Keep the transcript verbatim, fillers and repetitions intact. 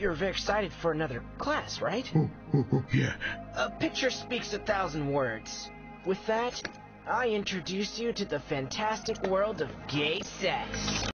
you're very excited for another class, right? Oh, oh, oh, yeah. A picture speaks a thousand words. With that, I introduce you to the fantastic world of gay sex.